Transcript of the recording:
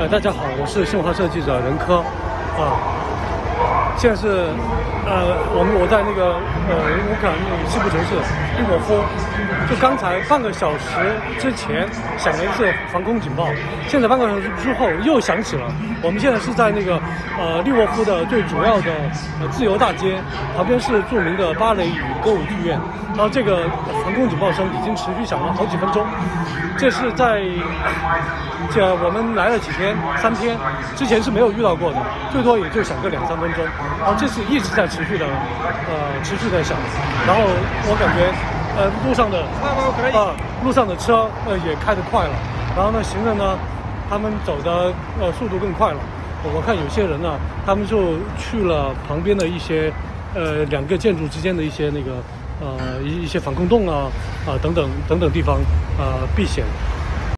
大家好，我是新华社记者任科，现在是我在那个乌克兰西部城市利沃夫，就刚才半个小时之前响了一次防空警报，现在半个小时之后又响起了。我们现在是在那个利沃夫的最主要的自由大街旁边，是著名的芭蕾舞歌舞剧院。然后这个防空警报声已经持续响了好几分钟，这是在我们来了几天，3天之前是没有遇到过的，最多也就响个2-3分钟。然后这次一直在持续的响，然后我感觉路上的车也开得快了，然后呢行人呢他们走的速度更快了。我看有些人呢，他们就去了旁边的一些2个建筑之间的一些那个一些防空洞等等地方避险。